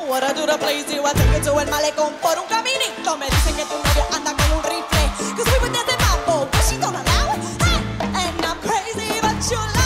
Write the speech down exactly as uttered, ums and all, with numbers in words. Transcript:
What I do to please you, I take you to el malecón por un caminito. Me dicen que tu novia anda con un rifle. Cause we were dancing mambo, but she don't allow it. Hey, and I'm crazy, but you love